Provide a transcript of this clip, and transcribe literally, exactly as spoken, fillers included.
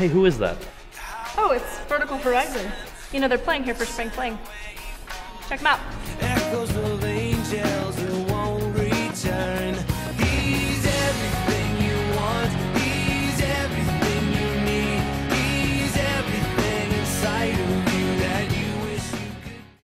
Hey, who is that? Oh, it's Vertical Horizon. You know, they're playing here for Spring Fling. Check them out. Echoes of angels.